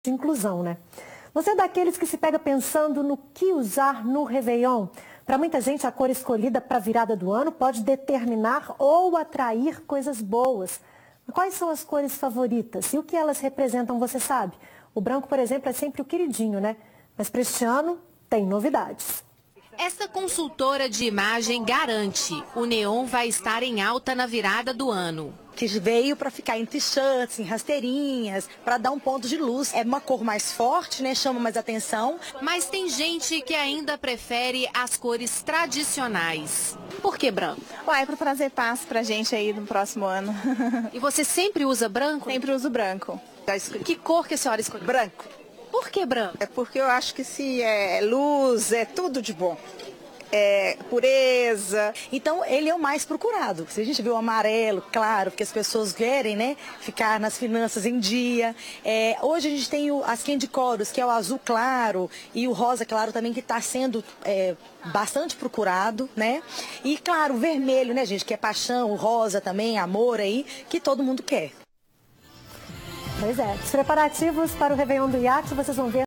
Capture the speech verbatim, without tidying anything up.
de inclusão, né? Você é daqueles que se pega pensando no que usar no Réveillon? Para muita gente, a cor escolhida para a virada do ano pode determinar ou atrair coisas boas. Quais são as cores favoritas? E o que elas representam, você sabe? O branco, por exemplo, é sempre o queridinho, né? Mas para este ano, tem novidades. Essa consultora de imagem garante, o neon vai estar em alta na virada do ano. Que veio para ficar em t-shirts, em rasteirinhas, para dar um ponto de luz. É uma cor mais forte, né? Chama mais atenção. Mas tem gente que ainda prefere as cores tradicionais. Por que branco? Ué, é para trazer paz pra gente aí no próximo ano. E você sempre usa branco? Sempre uso branco. Que cor que a senhora escolheu? Branco. Por que branco? É porque eu acho que se é luz, é tudo de bom. É, pureza. Então ele é o mais procurado. Se a gente vê o amarelo, claro, porque as pessoas querem, né, ficar nas finanças em dia. É, hoje a gente tem o, as candy colors, que é o azul claro e o rosa claro também, que está sendo é, bastante procurado, né? E claro, o vermelho, né, gente, que é paixão, o rosa também, amor aí, que todo mundo quer. Pois é, os preparativos para o Réveillon do Iate, vocês vão ver